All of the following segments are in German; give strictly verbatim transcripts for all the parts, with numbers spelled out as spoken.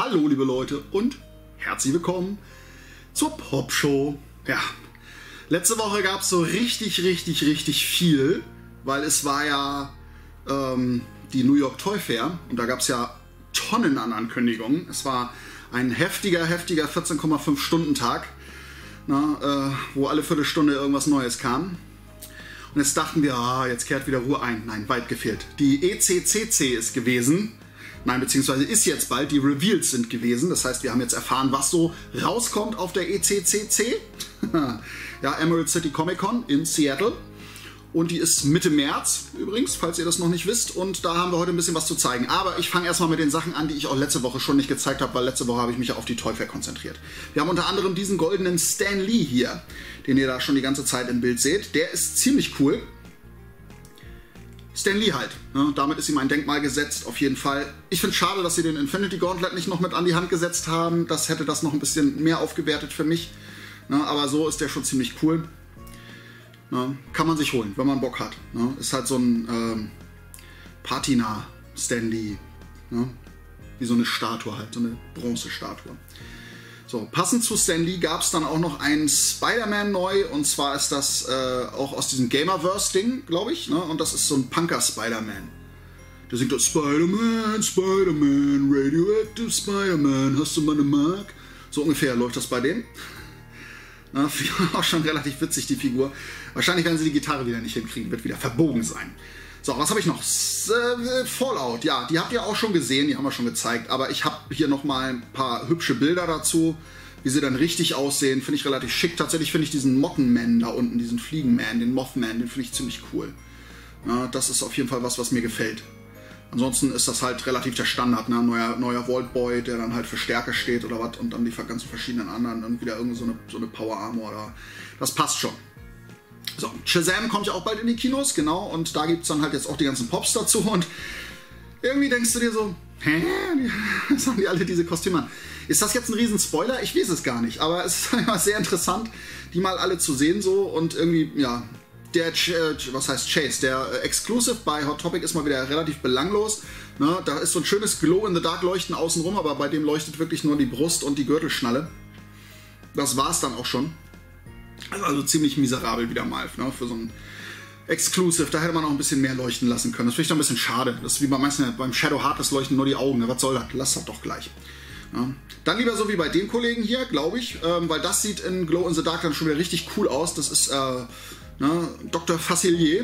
Hallo liebe Leute und herzlich willkommen zur Popshow. Ja, letzte Woche gab es so richtig, richtig, richtig viel, weil es war ja ähm, die New York Toy Fair und da gab es ja Tonnen an Ankündigungen. Es war ein heftiger, heftiger vierzehn Komma fünf Stunden Tag, na, äh, wo alle Viertelstunde irgendwas Neues kam. Und jetzt dachten wir, ah, jetzt kehrt wieder Ruhe ein. Nein, weit gefehlt. Die E C C C ist gewesen. Nein, beziehungsweise ist jetzt bald. Die Reveals sind gewesen. Das heißt, wir haben jetzt erfahren, was so rauskommt auf der E C C C. Ja, Emerald City Comic Con in Seattle. Und die ist Mitte März übrigens, falls ihr das noch nicht wisst. Und da haben wir heute ein bisschen was zu zeigen. Aber ich fange erstmal mit den Sachen an, die ich auch letzte Woche schon nicht gezeigt habe, weil letzte Woche habe ich mich ja auf die Toy Fair konzentriert. Wir haben unter anderem diesen goldenen Stan Lee hier, den ihr da schon die ganze Zeit im Bild seht. Der ist ziemlich cool. Stan Lee halt. Ne? Damit ist ihm ein Denkmal gesetzt, auf jeden Fall. Ich finde es schade, dass sie den Infinity Gauntlet nicht noch mit an die Hand gesetzt haben. Das hätte das noch ein bisschen mehr aufgewertet für mich. Ne? Aber so ist der schon ziemlich cool. Ne? Kann man sich holen, wenn man Bock hat. Ne? Ist halt so ein ähm, Patina Stan Lee. Ne? Wie so eine Statue halt, so eine Bronzestatue. So, passend zu Stan Lee gab es dann auch noch einen Spider-Man neu. Und zwar ist das äh, auch aus diesem Gamerverse-Ding, glaube ich. Ne? Und das ist so ein Punker-Spider-Man. Der singt so Spider-Man, Spider-Man, Radioactive Spider-Man, hast du meine Mark? So ungefähr läuft das bei denen. Na, auch schon relativ witzig, die Figur. Wahrscheinlich werden sie die Gitarre wieder nicht hinkriegen, wird wieder verbogen sein. So, was habe ich noch? Äh, Fallout, ja, die habt ihr auch schon gesehen, die haben wir schon gezeigt. Aber ich habe hier nochmal ein paar hübsche Bilder dazu, wie sie dann richtig aussehen. Finde ich relativ schick. Tatsächlich finde ich diesen Mottenman da unten, diesen Fliegenman, den Mothman, den finde ich ziemlich cool. Ja, das ist auf jeden Fall was, was mir gefällt. Ansonsten ist das halt relativ der Standard, ne? Neuer, neuer Vault Boy, der dann halt für Stärke steht oder was und dann die ganzen verschiedenen anderen und wieder irgendwie so eine, so eine Power Armor da. Das passt schon. So, Shazam kommt ja auch bald in die Kinos, genau, und da gibt es dann halt jetzt auch die ganzen Pops dazu und irgendwie denkst du dir so, hä? Was haben die alle diese Kostüme an? Ist das jetzt ein riesen Spoiler? Ich weiß es gar nicht, aber es ist immer sehr interessant, die mal alle zu sehen so und irgendwie, ja, der, was heißt Chase, der Exclusive bei Hot Topic ist mal wieder relativ belanglos, ne? Da ist so ein schönes Glow-in-the-Dark-Leuchten außenrum, aber bei dem leuchtet wirklich nur die Brust und die Gürtelschnalle. Das war's dann auch schon. Also, also ziemlich miserabel wieder mal, ne? Für so ein Exclusive. Da hätte man auch ein bisschen mehr leuchten lassen können. Das finde ich doch ein bisschen schade. Das ist wie bei manchen, beim Shadow Heartless leuchten nur die Augen. Ne? Was soll das? Lass das doch gleich. Ja. Dann lieber so wie bei dem Kollegen hier, glaube ich, ähm, weil das sieht in Glow in the Dark dann schon wieder richtig cool aus. Das ist äh, ne, Doktor Facilier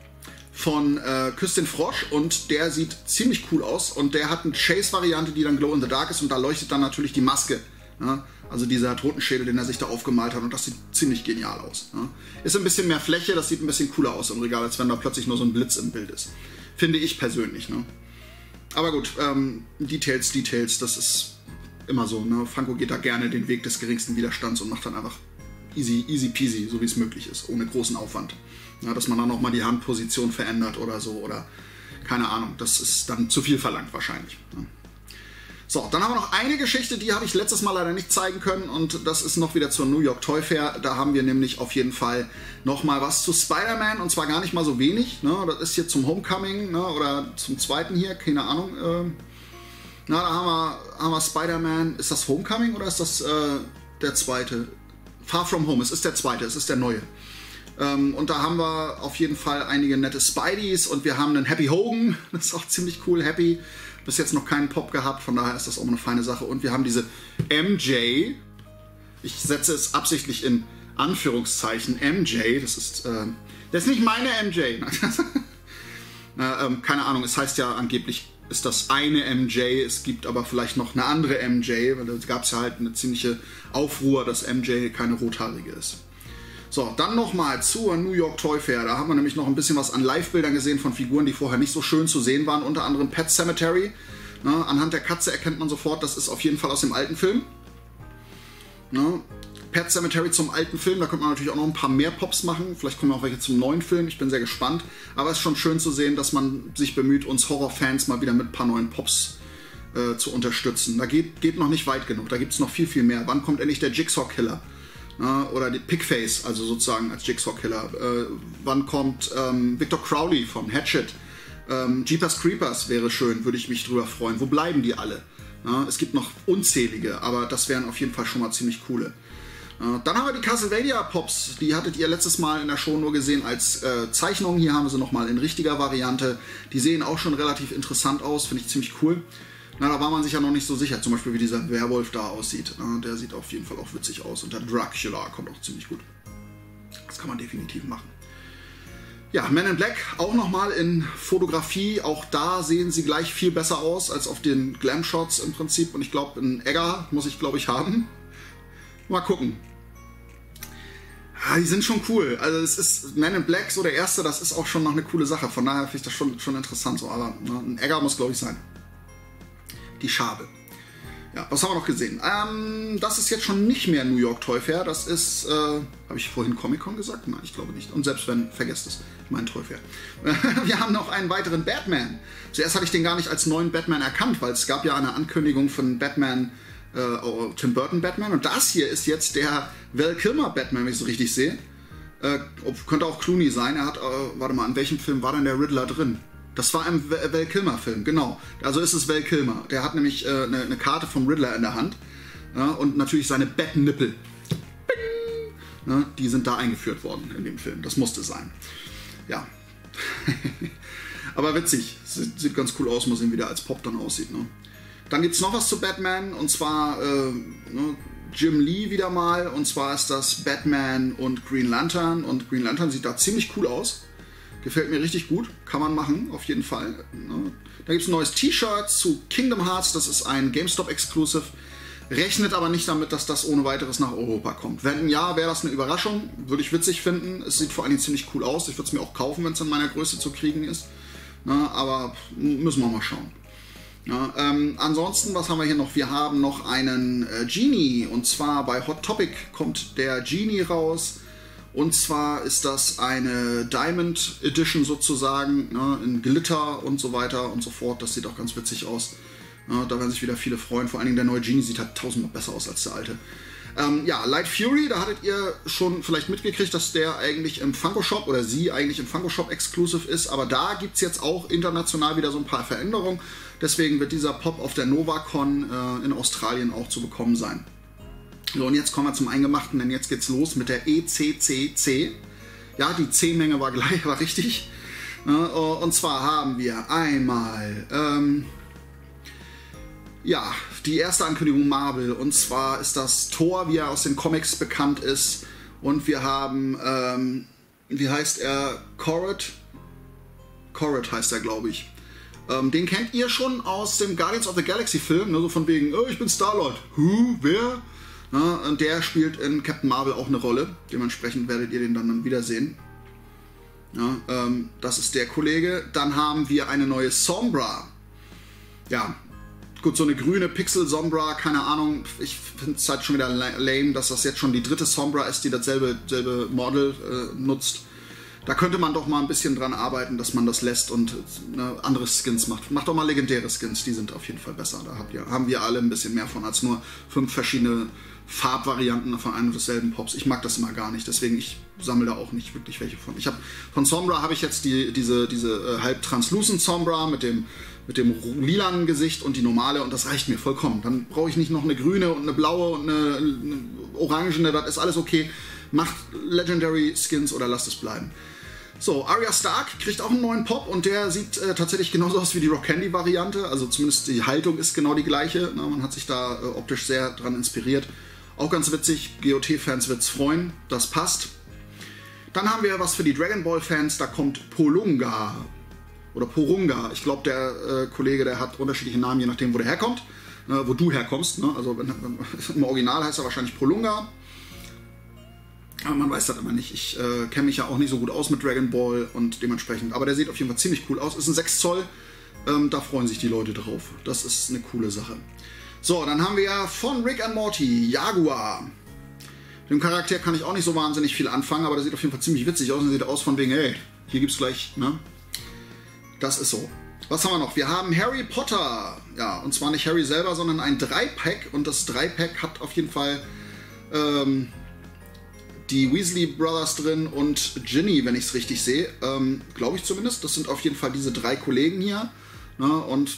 von äh, Küss den Frosch und der sieht ziemlich cool aus und der hat eine Chase-Variante, die dann Glow in the Dark ist und da leuchtet dann natürlich die Maske. Ne? Also dieser Totenschädel, den er sich da aufgemalt hat und das sieht ziemlich genial aus. Ne? Ist ein bisschen mehr Fläche, das sieht ein bisschen cooler aus im Regal, als wenn da plötzlich nur so ein Blitz im Bild ist. Finde ich persönlich. Ne? Aber gut, ähm, Details, Details, das ist immer so. Ne? Funko geht da gerne den Weg des geringsten Widerstands und macht dann einfach easy, easy peasy, so wie es möglich ist, ohne großen Aufwand. Ja, dass man dann nochmal die Handposition verändert oder so oder keine Ahnung, das ist dann zu viel verlangt wahrscheinlich. Ne? So, dann haben wir noch eine Geschichte, die habe ich letztes Mal leider nicht zeigen können und das ist noch wieder zur New York Toy Fair. Da haben wir nämlich auf jeden Fall nochmal was zu Spider-Man und zwar gar nicht mal so wenig. Ne? Das ist hier zum Homecoming, ne? Oder zum zweiten hier, keine Ahnung. Äh, na, da haben wir, haben wir Spider-Man. Ist das Homecoming oder ist das äh, der zweite? Far From Home, es ist der zweite, es ist der neue. Ähm, und da haben wir auf jeden Fall einige nette Spideys und wir haben einen Happy Hogan, das ist auch ziemlich cool, Happy. Bis jetzt noch keinen Pop gehabt, von daher ist das auch eine feine Sache. Und wir haben diese M J, ich setze es absichtlich in Anführungszeichen, M J, das ist, äh, das ist nicht meine M J. äh, ähm, keine Ahnung, es heißt ja angeblich, ist das eine M J, es gibt aber vielleicht noch eine andere M J, weil da gab es ja halt eine ziemliche Aufruhr, dass M J keine rothaarige ist. So, dann nochmal zur New York Toy Fair. Da haben wir nämlich noch ein bisschen was an Live-Bildern gesehen von Figuren, die vorher nicht so schön zu sehen waren. Unter anderem Pet Sematary. Ne, anhand der Katze erkennt man sofort, das ist auf jeden Fall aus dem alten Film. Ne, Pet Sematary zum alten Film. Da könnte man natürlich auch noch ein paar mehr Pops machen. Vielleicht kommen auch welche zum neuen Film. Ich bin sehr gespannt. Aber es ist schon schön zu sehen, dass man sich bemüht, uns Horrorfans mal wieder mit ein paar neuen Pops äh, zu unterstützen. Da geht, geht noch nicht weit genug. Da gibt es noch viel, viel mehr. Wann kommt endlich der Jigsaw-Killer? Uh, oder die Pigface, also sozusagen als Jigsaw-Killer. Uh, wann kommt ähm, Victor Crowley von Hatchet? Ähm, Jeepers Creepers wäre schön, würde ich mich drüber freuen. Wo bleiben die alle? Ja, es gibt noch unzählige, aber das wären auf jeden Fall schon mal ziemlich coole. Äh, dann haben wir die Castlevania-Pops. Die hattet ihr letztes Mal in der Show nur gesehen als äh, Zeichnung. Hier haben wir sie nochmal in richtiger Variante. Die sehen auch schon relativ interessant aus, finde ich ziemlich cool. Na, da war man sich ja noch nicht so sicher, zum Beispiel wie dieser Werwolf da aussieht. Na, der sieht auf jeden Fall auch witzig aus und der Dracula kommt auch ziemlich gut. Das kann man definitiv machen. Ja, Men in Black auch nochmal in Fotografie. Auch da sehen sie gleich viel besser aus als auf den Glam-Shots im Prinzip. Und ich glaube, einen Egger muss ich, glaube ich, haben. Mal gucken. Ja, die sind schon cool. Also es ist Men in Black, so der erste, das ist auch schon noch eine coole Sache. Von daher finde ich das schon, schon interessant. So. Aber ne, ein Egger muss, glaube ich, sein. Die Schabe. Ja, was haben wir noch gesehen? Ähm, das ist jetzt schon nicht mehr New York Toy Fair. Das ist, äh, habe ich vorhin Comic-Con gesagt? Nein, ich glaube nicht. Und selbst wenn, vergesst es. Ich meine Toy Fair. Wir haben noch einen weiteren Batman. Zuerst hatte ich den gar nicht als neuen Batman erkannt, weil es gab ja eine Ankündigung von Batman, äh, oh, Tim Burton Batman. Und das hier ist jetzt der Val Kilmer Batman, wenn ich es so richtig sehe. Äh, könnte auch Clooney sein. Er hat, äh, warte mal, in welchem Film war denn der Riddler drin? Das war im Val Kilmer Film, genau. Also ist es Val Kilmer. Der hat nämlich äh, eine, eine Karte vom Riddler in der Hand. Ja, und natürlich seine Bettnippel. Ja, die sind da eingeführt worden in dem Film. Das musste sein. Ja. Aber witzig. Sieht, sieht ganz cool aus. Mal sehen, wie der als Pop dann aussieht. Ne? Dann gibt es noch was zu Batman. Und zwar äh, ne, Jim Lee wieder mal. Und zwar ist das Batman und Green Lantern. Und Green Lantern sieht da ziemlich cool aus. Gefällt mir richtig gut, kann man machen, auf jeden Fall. Da gibt es ein neues T-Shirt zu Kingdom Hearts, das ist ein GameStop-Exclusive. Rechnet aber nicht damit, dass das ohne weiteres nach Europa kommt. Wenn ja, wäre das eine Überraschung, würde ich witzig finden. Es sieht vor allen Dingen ziemlich cool aus, ich würde es mir auch kaufen, wenn es in meiner Größe zu kriegen ist. Na, aber müssen wir mal schauen. Ja, ähm, ansonsten, was haben wir hier noch? Wir haben noch einen äh, Genie, und zwar bei Hot Topic kommt der Genie raus. Und zwar ist das eine Diamond Edition sozusagen, ne, in Glitter und so weiter und so fort. Das sieht auch ganz witzig aus. Ja, da werden sich wieder viele freuen. Vor allen Dingen der neue Genie sieht halt tausendmal besser aus als der alte. Ähm, ja, Light Fury, da hattet ihr schon vielleicht mitgekriegt, dass der eigentlich im Funko Shop oder sie eigentlich im Funko Shop Exclusive ist. Aber da gibt es jetzt auch international wieder so ein paar Veränderungen. Deswegen wird dieser Pop auf der NovaCon äh, in Australien auch zu bekommen sein. So, und jetzt kommen wir zum Eingemachten, denn jetzt geht's los mit der E C C C. Ja, die C-Menge war gleich, war richtig. Und zwar haben wir einmal, ähm, ja, die erste Ankündigung Marvel. Und zwar ist das Thor, wie er aus den Comics bekannt ist. Und wir haben, ähm, wie heißt er? Korrit? Korrit heißt er, glaube ich. Ähm, den kennt ihr schon aus dem Guardians of the Galaxy Film, ne? So von wegen, oh, ich bin Star-Lord. Who? Wer? Ja, und der spielt in Captain Marvel auch eine Rolle. Dementsprechend werdet ihr den dann wiedersehen. Ja, ähm, das ist der Kollege. Dann haben wir eine neue Sombra. Ja, gut, so eine grüne Pixel-Sombra, keine Ahnung. Ich finde es halt schon wieder lame, dass das jetzt schon die dritte Sombra ist, die dasselbe selbe Model äh, nutzt. Da könnte man doch mal ein bisschen dran arbeiten, dass man das lässt und ne, andere Skins macht. Macht doch mal legendäre Skins, die sind auf jeden Fall besser. Da habt ihr, haben wir alle ein bisschen mehr von als nur fünf verschiedene Farbvarianten von einem und desselben Pops. Ich mag das immer gar nicht, deswegen ich sammle da auch nicht wirklich welche von. Ich habe von Sombra habe ich jetzt die, diese, diese äh, halb translucent Sombra mit dem, mit dem lilanen Gesicht und die normale und das reicht mir vollkommen. Dann brauche ich nicht noch eine grüne und eine blaue und eine, eine orangene, das ist alles okay. Macht Legendary Skins oder lasst es bleiben. So, Arya Stark kriegt auch einen neuen Pop und der sieht äh, tatsächlich genauso aus wie die Rock Candy Variante. Also zumindest die Haltung ist genau die gleiche. Na, man hat sich da äh, optisch sehr dran inspiriert. Auch ganz witzig, G O T-Fans wird es freuen, das passt. Dann haben wir was für die Dragon Ball-Fans, da kommt Polunga. Oder Porunga. Ich glaube, der äh, Kollege, der hat unterschiedliche Namen, je nachdem, wo der herkommt. Äh, wo du herkommst. Ne? Also wenn, wenn, im Original heißt er wahrscheinlich Polunga. Aber man weiß das immer nicht. Ich äh, kenne mich ja auch nicht so gut aus mit Dragon Ball und dementsprechend. Aber der sieht auf jeden Fall ziemlich cool aus. Ist ein sechs Zoll. Ähm, da freuen sich die Leute drauf. Das ist eine coole Sache. So, dann haben wir ja von Rick and Morty Jaguar. Mit dem Charakter kann ich auch nicht so wahnsinnig viel anfangen, aber der sieht auf jeden Fall ziemlich witzig aus und sieht aus von wegen, hey, hier gibt's gleich, ne? Das ist so. Was haben wir noch? Wir haben Harry Potter. Ja, und zwar nicht Harry selber, sondern ein drei-Pack. Und das drei-Pack hat auf jeden Fall ähm, die Weasley Brothers drin und Ginny, wenn ich es richtig sehe. Ähm, Glaube ich zumindest. Das sind auf jeden Fall diese drei Kollegen hier. Ne? Und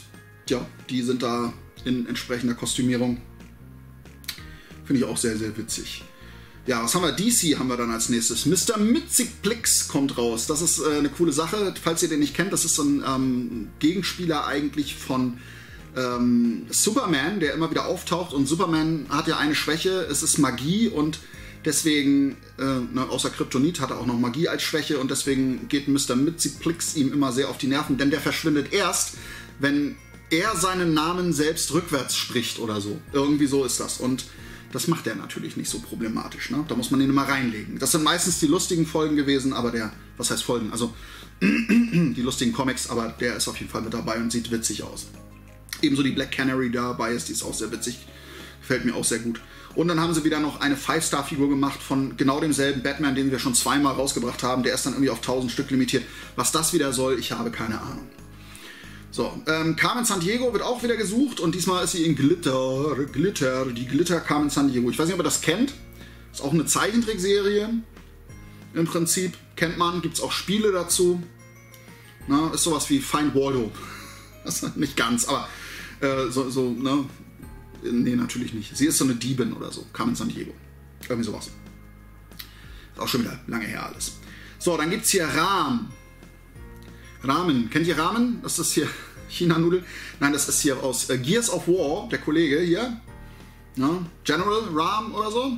ja, die sind da in entsprechender Kostümierung. Finde ich auch sehr, sehr witzig. Ja, was haben wir? D C haben wir dann als nächstes. Mister Mxyzptlk kommt raus. Das ist äh, eine coole Sache. Falls ihr den nicht kennt, das ist so ein ähm, Gegenspieler eigentlich von ähm, Superman, der immer wieder auftaucht. Und Superman hat ja eine Schwäche, es ist Magie und deswegen, äh, ne, außer Kryptonit hat er auch noch Magie als Schwäche und deswegen geht Mister Mxyzptlk ihm immer sehr auf die Nerven, denn der verschwindet erst, wenn er seinen Namen selbst rückwärts spricht oder so. Irgendwie so ist das. Und das macht er natürlich nicht so problematisch. Ne? Da muss man ihn immer reinlegen. Das sind meistens die lustigen Folgen gewesen, aber der, was heißt Folgen? Also die lustigen Comics, aber der ist auf jeden Fall mit dabei und sieht witzig aus. Ebenso die Black Canary dabei ist, die ist auch sehr witzig. Gefällt mir auch sehr gut. Und dann haben sie wieder noch eine Five-Star-Figur gemacht von genau demselben Batman, den wir schon zweimal rausgebracht haben. Der ist dann irgendwie auf tausend Stück limitiert. Was das wieder soll, ich habe keine Ahnung. So, ähm, Carmen Sandiego wird auch wieder gesucht und diesmal ist sie in Glitter, Glitter, die Glitter Carmen Sandiego. Ich weiß nicht, ob ihr das kennt. Ist auch eine Zeichentrickserie. Im Prinzip kennt man, gibt es auch Spiele dazu. Na, ist sowas wie Find Waldo. Das ist nicht ganz, aber äh, so, so, ne? Nee, natürlich nicht. Sie ist so eine Diebin oder so. Carmen Sandiego. Irgendwie sowas. Ist auch schon wieder lange her alles. So, dann gibt es hier Ram. Ramen. Kennt ihr Ramen? Das ist hier China-Nudel. Nein, das ist hier aus äh, Gears of War, der Kollege hier. Ja, General Ram oder so.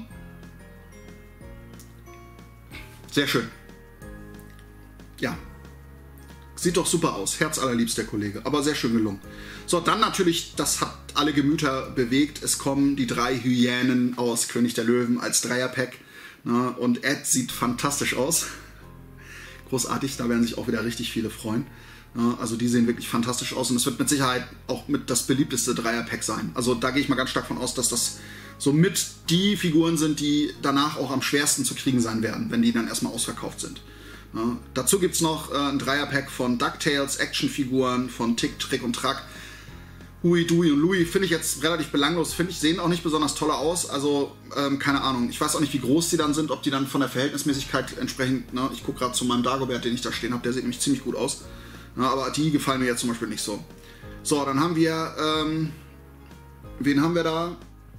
Sehr schön. Ja. Sieht doch super aus. Herzallerliebst der Kollege. Aber sehr schön gelungen. So, dann natürlich, das hat alle Gemüter bewegt. Es kommen die drei Hyänen aus König der Löwen als Dreierpack. Na, und Ed sieht fantastisch aus. Großartig, da werden sich auch wieder richtig viele freuen. Ja, also die sehen wirklich fantastisch aus und es wird mit Sicherheit auch mit das beliebteste Dreierpack sein. Also da gehe ich mal ganz stark von aus, dass das so mit die Figuren sind, die danach auch am schwersten zu kriegen sein werden, wenn die dann erstmal ausverkauft sind. Ja, dazu gibt es noch äh, ein Dreierpack von DuckTales, Actionfiguren von Tick, Trick und Track. Huey, Dewey und Louie finde ich jetzt relativ belanglos, finde ich, sehen auch nicht besonders toll aus, also ähm, keine Ahnung, ich weiß auch nicht, wie groß die dann sind, ob die dann von der Verhältnismäßigkeit entsprechend, ne? Ich gucke gerade zu meinem Dagobert, den ich da stehen habe, der sieht nämlich ziemlich gut aus, ja, aber die gefallen mir jetzt zum Beispiel nicht so. So, dann haben wir, ähm, wen haben wir da?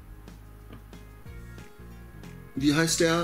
Wie heißt der?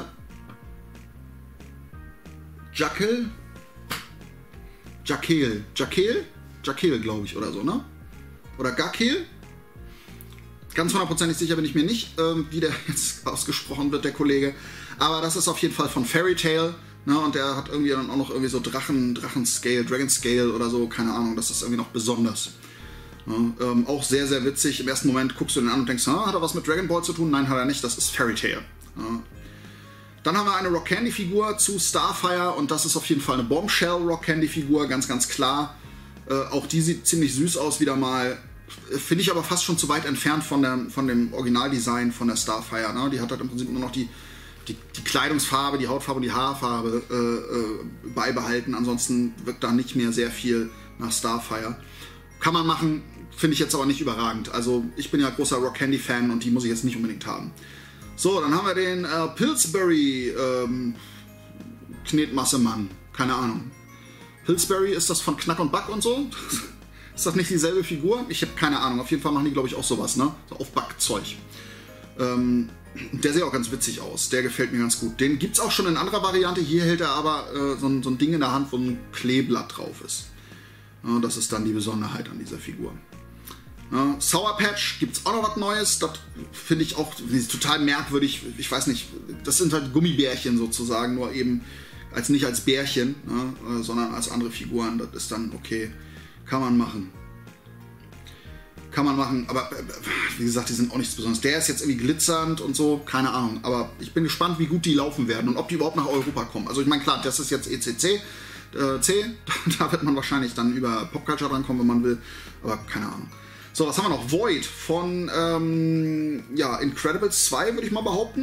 Jackal? Jackal, Jackal? Jackal, glaube ich, oder so, ne? Oder Gakel. Ganz hundertprozentig sicher bin ich mir nicht, ähm, wie der jetzt ausgesprochen wird, der Kollege. Aber das ist auf jeden Fall von Fairy Tail. Ne? Und der hat irgendwie dann auch noch irgendwie so Drachen, Drachen-Scale, Dragon-Scale oder so. Keine Ahnung, das ist irgendwie noch besonders. Ne? Ähm, auch sehr, sehr witzig. Im ersten Moment guckst du den an und denkst, hat er was mit Dragon Ball zu tun? Nein, hat er nicht. Das ist Fairy Tail. Ne? Dann haben wir eine Rock Candy Figur zu Starfire. Und das ist auf jeden Fall eine Bombshell Rock Candy Figur, ganz, ganz klar. Äh, auch die sieht ziemlich süß aus wieder mal. Finde ich aber fast schon zu weit entfernt von, der, von dem Originaldesign von der Starfire. Ne? Die hat halt im Prinzip nur noch die, die, die Kleidungsfarbe, die Hautfarbe und die Haarfarbe äh, äh, beibehalten. Ansonsten wirkt da nicht mehr sehr viel nach Starfire. Kann man machen, finde ich jetzt aber nicht überragend. Also ich bin ja großer Rock Candy Fan und die muss ich jetzt nicht unbedingt haben. So, dann haben wir den äh, Pillsbury ähm, Knetmassemann. Keine Ahnung. Pillsbury, ist das von Knack und Back und so? Ist das nicht dieselbe Figur? Ich habe keine Ahnung. Auf jeden Fall machen die, glaube ich, auch sowas, ne? So auf Backzeug. Ähm, der sieht auch ganz witzig aus. Der gefällt mir ganz gut. Den gibt es auch schon in anderer Variante. Hier hält er aber äh, so, ein, so ein Ding in der Hand, wo ein Kleeblatt drauf ist. Ja, das ist dann die Besonderheit an dieser Figur. Ja, Sour Patch gibt es auch noch was Neues. Das finde ich auch total merkwürdig. Ich weiß nicht, das sind halt Gummibärchen sozusagen, nur eben als nicht als Bärchen, ne, sondern als andere Figuren. Das ist dann okay. Kann man machen. Kann man machen, aber wie gesagt, die sind auch nichts Besonderes. Der ist jetzt irgendwie glitzernd und so, keine Ahnung. Aber ich bin gespannt, wie gut die laufen werden und ob die überhaupt nach Europa kommen. Also ich meine, klar, das ist jetzt E C C, äh, C. Da wird man wahrscheinlich dann über Popculture rankommen, wenn man will. Aber keine Ahnung. So, was haben wir noch? Void von ähm, ja, Incredibles zwei, würde ich mal behaupten.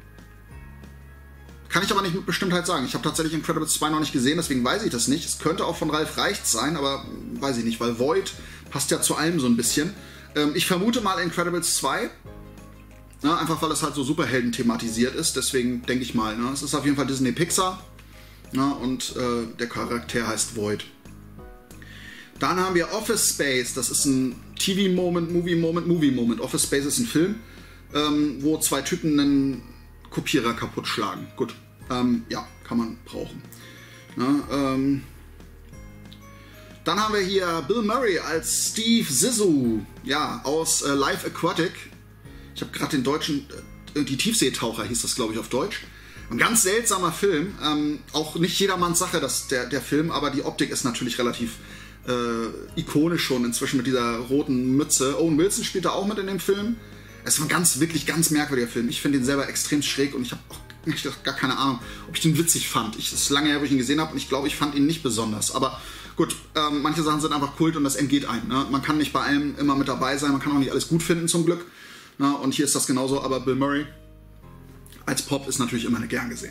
Kann ich aber nicht mit Bestimmtheit sagen. Ich habe tatsächlich Incredibles zwei noch nicht gesehen, deswegen weiß ich das nicht. Es könnte auch von Ralf Reichts sein, aber weiß ich nicht, weil Void passt ja zu allem so ein bisschen. Ähm, ich vermute mal Incredibles zwei. Ja, einfach weil es halt so Superhelden thematisiert ist, deswegen denke ich mal. Ne? Es ist auf jeden Fall Disney Pixar. Ja, und äh, der Charakter heißt Void. Dann haben wir Office Space. Das ist ein T V-Moment, Movie-Moment, Movie-Moment. Office Space ist ein Film, ähm, wo zwei Typen einen Kopierer kaputt schlagen. Gut, ähm, ja, kann man brauchen. Na, ähm, dann haben wir hier Bill Murray als Steve Zissou, ja, aus äh, Life Aquatic. Ich habe gerade den deutschen, äh, die Tiefseetaucher hieß das, glaube ich, auf Deutsch. Ein ganz seltsamer Film, ähm, auch nicht jedermanns Sache, das, der, der Film, aber die Optik ist natürlich relativ äh, ikonisch schon inzwischen mit dieser roten Mütze. Owen Wilson spielt da auch mit in dem Film. Es ist ein ganz, wirklich ganz merkwürdiger Film. Ich finde ihn selber extrem schräg und ich habe auch ich gar keine Ahnung, ob ich den witzig fand. Ich, es ist lange her, wo ich ihn gesehen habe und ich glaube, ich fand ihn nicht besonders. Aber gut, ähm, manche Sachen sind einfach Kult und das entgeht einem. Ne? Man kann nicht bei allem immer mit dabei sein, man kann auch nicht alles gut finden zum Glück. Ne? Und hier ist das genauso, aber Bill Murray als Pop ist natürlich immer gern gesehen.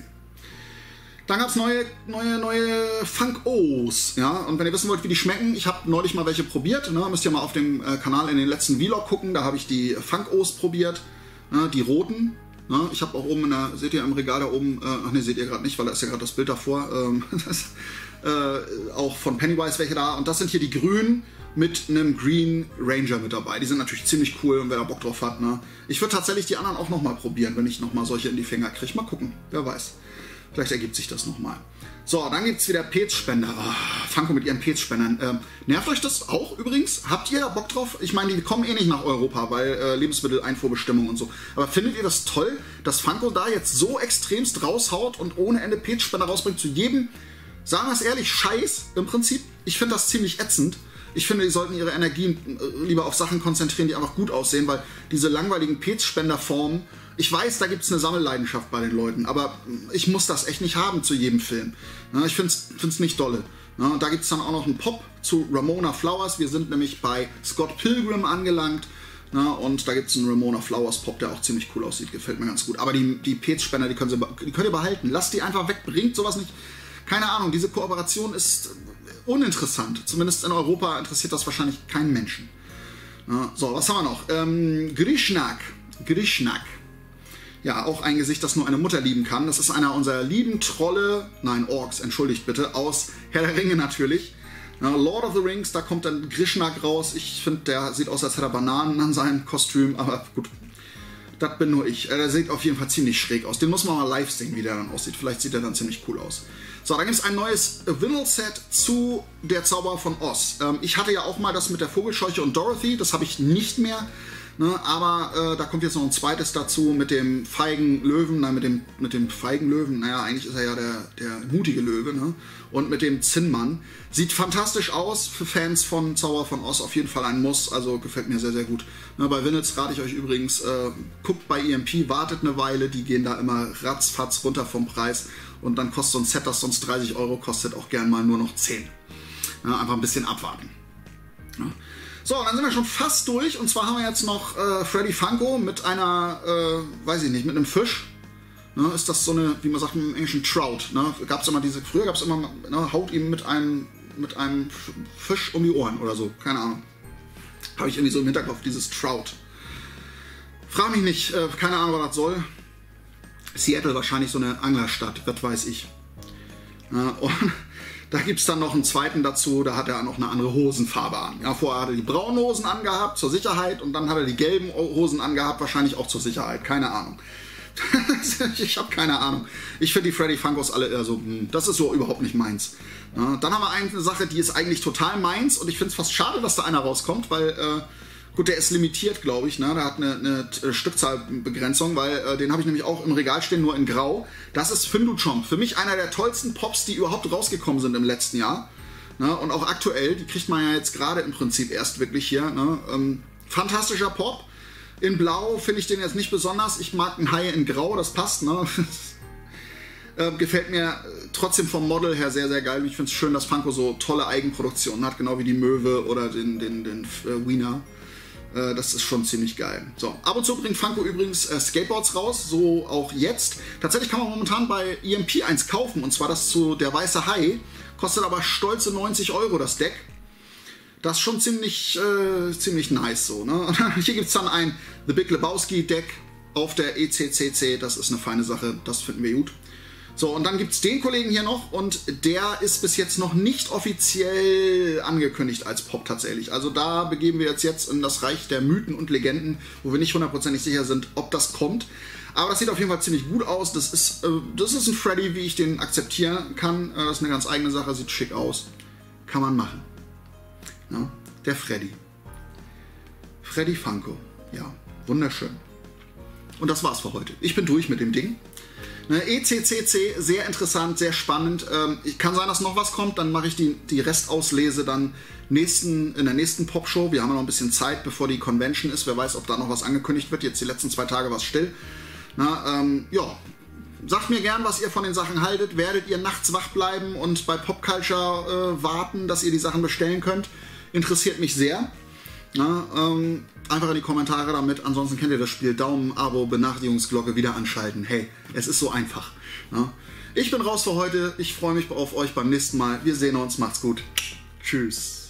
Dann gab es neue, neue, neue Funk-O's. Ja? Und wenn ihr wissen wollt, wie die schmecken, ich habe neulich mal welche probiert. Ne? Müsst ihr mal auf dem äh, Kanal in den letzten Vlog gucken, da habe ich die Funk-O's probiert, ne? Die roten. Ne? Ich habe auch oben, in der, seht ihr im Regal da oben, äh, ach ne, seht ihr gerade nicht, weil da ist ja gerade das Bild davor, ähm, das, äh, auch von Pennywise welche da. Und das sind hier die grünen mit einem Green Ranger mit dabei. Die sind natürlich ziemlich cool und wer da Bock drauf hat. Ne? Ich würde tatsächlich die anderen auch nochmal probieren, wenn ich nochmal solche in die Finger kriege. Mal gucken, wer weiß. Vielleicht ergibt sich das nochmal. So, dann gibt es wieder Petspender. Oh, Funko mit ihren Petspendern. Ähm, nervt euch das auch übrigens? Habt ihr da Bock drauf? Ich meine, die kommen eh nicht nach Europa, weil äh, Lebensmitteleinfuhrbestimmung und so. Aber findet ihr das toll, dass Funko da jetzt so extremst raushaut und ohne Ende Petspender rausbringt zu jedem, sagen wir es ehrlich, Scheiß im Prinzip? Ich finde das ziemlich ätzend. Ich finde, die sollten ihre Energien äh, lieber auf Sachen konzentrieren, die einfach gut aussehen, weil diese langweiligen Petspender-Formen, ich weiß, da gibt es eine Sammelleidenschaft bei den Leuten, aber ich muss das echt nicht haben zu jedem Film. Ja, ich finde es nicht dolle. Ja, und da gibt es dann auch noch einen Pop zu Ramona Flowers. Wir sind nämlich bei Scott Pilgrim angelangt. Ja, und da gibt es einen Ramona Flowers Pop, der auch ziemlich cool aussieht. Gefällt mir ganz gut. Aber die, die Petspender, die, können Sie, die könnt ihr behalten. Lasst die einfach weg, bringt sowas nicht. Keine Ahnung, diese Kooperation ist uninteressant. Zumindest in Europa interessiert das wahrscheinlich keinen Menschen. Ja, so, was haben wir noch? Ähm, Grishnak. Grishnak. Ja, auch ein Gesicht, das nur eine Mutter lieben kann. Das ist einer unserer lieben Trolle, nein, Orks, entschuldigt bitte, aus Herr der Ringe natürlich. Ja, Lord of the Rings, da kommt dann Grishnak raus. Ich finde, der sieht aus, als hätte er Bananen an seinem Kostüm, aber gut, das bin nur ich. Der sieht auf jeden Fall ziemlich schräg aus. Den muss man mal live sehen, wie der dann aussieht. Vielleicht sieht er dann ziemlich cool aus. So, dann gibt es ein neues Vinyl-Set zu Der Zauberer von Oz. Ähm, ich hatte ja auch mal das mit der Vogelscheuche und Dorothy, das habe ich nicht mehr. Ne, aber äh, da kommt jetzt noch ein zweites dazu mit dem feigen Löwen, nein, mit dem, mit dem feigen Löwen, naja, eigentlich ist er ja der, der mutige Löwe, ne? Und mit dem Zinnmann. Sieht fantastisch aus, für Fans von Zauberer von Oz auf jeden Fall ein Muss, also gefällt mir sehr, sehr gut. Ne, bei Vinyls rate ich euch übrigens, äh, guckt bei E M P, wartet eine Weile, die gehen da immer ratzfatz runter vom Preis und dann kostet so ein Set, das sonst dreißig Euro kostet, auch gern mal nur noch zehn. Ja, einfach ein bisschen abwarten. Ja. So, dann sind wir schon fast durch und zwar haben wir jetzt noch äh, Freddy Funko mit einer, äh, weiß ich nicht, mit einem Fisch. Ne, ist das so eine, wie man sagt im Englischen, Trout. Ne? Gab's immer diese, früher gab es immer, ne, haut ihm mit einem, mit einem Fisch um die Ohren oder so, keine Ahnung. Habe ich irgendwie so im Hinterkopf, dieses Trout. Frag mich nicht, äh, keine Ahnung, was das soll. Seattle wahrscheinlich so eine Anglerstadt, was weiß ich. Ja, und da gibt es dann noch einen zweiten dazu, da hat er noch eine andere Hosenfarbe an. Ja, vorher hat er die braunen Hosen angehabt, zur Sicherheit, und dann hat er die gelben Hosen angehabt, wahrscheinlich auch zur Sicherheit, keine Ahnung. Ich habe keine Ahnung. Ich finde die Freddy Funkos alle eher so, das ist so überhaupt nicht meins. Ja, dann haben wir eine Sache, die ist eigentlich total meins und ich finde es fast schade, dass da einer rauskommt, weil, äh, gut, der ist limitiert, glaube ich, ne? Der hat eine, eine Stückzahlbegrenzung, weil äh, den habe ich nämlich auch im Regal stehen, nur in Grau. Das ist Finduchomp. Für mich einer der tollsten Pops, die überhaupt rausgekommen sind im letzten Jahr. Ne? Und auch aktuell, die kriegt man ja jetzt gerade im Prinzip erst wirklich hier. Ne? Ähm, fantastischer Pop. In Blau finde ich den jetzt nicht besonders. Ich mag einen Hai in Grau, das passt. Ne? äh, gefällt mir trotzdem vom Model her sehr, sehr geil. Ich finde es schön, dass Funko so tolle Eigenproduktionen hat, genau wie die Möwe oder den, den, den äh, Wiener. Das ist schon ziemlich geil. So, ab und zu bringt Funko übrigens äh, Skateboards raus, so auch jetzt. Tatsächlich kann man momentan bei E M P eins kaufen, und zwar das zu Der Weiße Hai. Kostet aber stolze neunzig Euro das Deck. Das ist schon ziemlich, äh, ziemlich nice so. Ne? Hier gibt es dann ein The Big Lebowski Deck auf der E C C C. Das ist eine feine Sache, das finden wir gut. So, und dann gibt es den Kollegen hier noch und der ist bis jetzt noch nicht offiziell angekündigt als Pop tatsächlich. Also da begeben wir uns jetzt in das Reich der Mythen und Legenden, wo wir nicht hundertprozentig sicher sind, ob das kommt. Aber das sieht auf jeden Fall ziemlich gut aus. Das ist, äh, das ist ein Freddy, wie ich den akzeptieren kann. Äh, das ist eine ganz eigene Sache, sieht schick aus. Kann man machen. Ja, der Freddy. Freddy Funko. Ja, wunderschön. Und das war's für heute. Ich bin durch mit dem Ding. E C C C, sehr interessant, sehr spannend. Ähm, kann sein, dass noch was kommt, dann mache ich die, die Restauslese dann nächsten, in der nächsten Popshow. Wir haben ja noch ein bisschen Zeit, bevor die Convention ist. Wer weiß, ob da noch was angekündigt wird. Jetzt die letzten zwei Tage war es still. Na, ähm, ja, sagt mir gern, was ihr von den Sachen haltet. Werdet ihr nachts wach bleiben und bei Popculture äh, warten, dass ihr die Sachen bestellen könnt? Interessiert mich sehr. Na, ähm, einfach in die Kommentare damit. Ansonsten kennt ihr das Spiel. Daumen, Abo, Benachrichtigungsglocke wieder anschalten. Hey, es ist so einfach. Na? Ich bin raus für heute. Ich freue mich auf euch beim nächsten Mal. Wir sehen uns. Macht's gut. Tschüss.